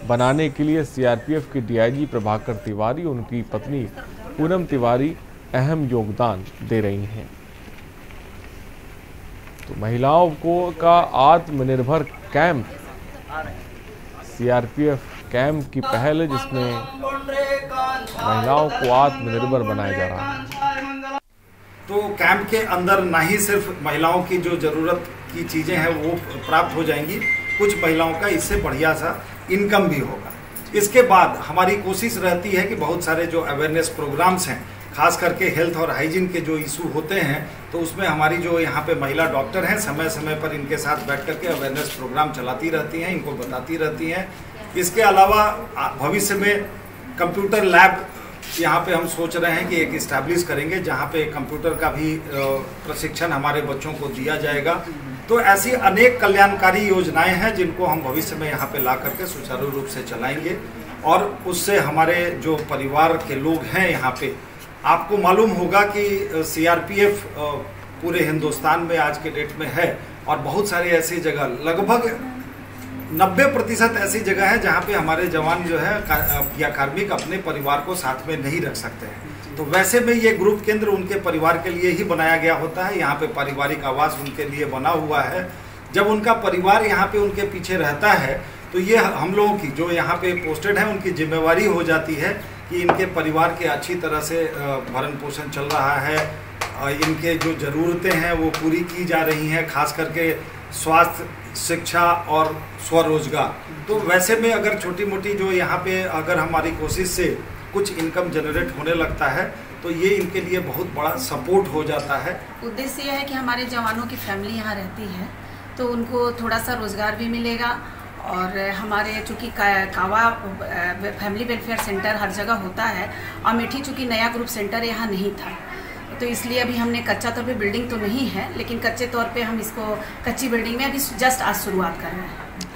बनाने के लिए सीआरपीएफ के डीआईजी प्रभाकर तिवारी और उनकी पत्नी पूनम तिवारी अहम योगदान दे रही हैं। तो महिलाओं का आत्मनिर्भर कैंप, सीआरपीएफ कैंप की पहल है जिसमें महिलाओं को आत्मनिर्भर बनाया जा रहा है। तो कैंप के अंदर ना ही सिर्फ महिलाओं की जो जरूरत की चीजें हैं वो प्राप्त हो जाएंगी, कुछ महिलाओं का इससे बढ़िया सा इनकम भी होगा। इसके बाद हमारी कोशिश रहती है कि बहुत सारे जो अवेयरनेस प्रोग्राम्स हैं, खास करके हेल्थ और हाइजीन के जो इशू होते हैं, तो उसमें हमारी जो यहाँ पे महिला डॉक्टर हैं समय समय पर इनके साथ बैठ करके अवेयरनेस प्रोग्राम चलाती रहती हैं, इनको बताती रहती हैं। इसके अलावा भविष्य में कंप्यूटर लैब यहाँ पे हम सोच रहे हैं कि एक इस्टेब्लिश करेंगे, जहाँ पे कंप्यूटर का भी प्रशिक्षण हमारे बच्चों को दिया जाएगा। तो ऐसी अनेक कल्याणकारी योजनाएं हैं जिनको हम भविष्य में यहाँ पे ला करके सुचारू रूप से चलाएंगे और उससे हमारे जो परिवार के लोग हैं यहाँ पे, आपको मालूम होगा कि सीआरपीएफ पूरे हिंदुस्तान में आज के डेट में है और बहुत सारी ऐसी जगह, लगभग 90% ऐसी जगह है जहाँ पे हमारे जवान जो है या कार्मिक अपने परिवार को साथ में नहीं रख सकते हैं। तो वैसे में ये ग्रुप केंद्र उनके परिवार के लिए ही बनाया गया होता है। यहाँ पे पारिवारिक आवास उनके लिए बना हुआ है। जब उनका परिवार यहाँ पे उनके पीछे रहता है तो ये हम लोगों की जो यहाँ पे पोस्टेड है उनकी जिम्मेवारी हो जाती है कि इनके परिवार के अच्छी तरह से भरण पोषण चल रहा है, इनके जो ज़रूरतें हैं वो पूरी की जा रही हैं, खास करके स्वास्थ्य, शिक्षा और स्वरोजगार। तो वैसे में अगर छोटी मोटी जो यहाँ पे अगर हमारी कोशिश से कुछ इनकम जनरेट होने लगता है तो ये इनके लिए बहुत बड़ा सपोर्ट हो जाता है। उद्देश्य यह है कि हमारे जवानों की फैमिली यहाँ रहती है तो उनको थोड़ा सा रोज़गार भी मिलेगा और हमारे चूँकि कावा फैमिली वेलफेयर सेंटर हर जगह होता है, अमेठी चूँकि नया ग्रुप सेंटर यहाँ नहीं था तो इसलिए अभी हमने कच्चा तौर पे बिल्डिंग तो नहीं है लेकिन कच्चे तौर पे हम इसको कच्ची बिल्डिंग में अभी जस्ट आज शुरुआत कर रहे हैं।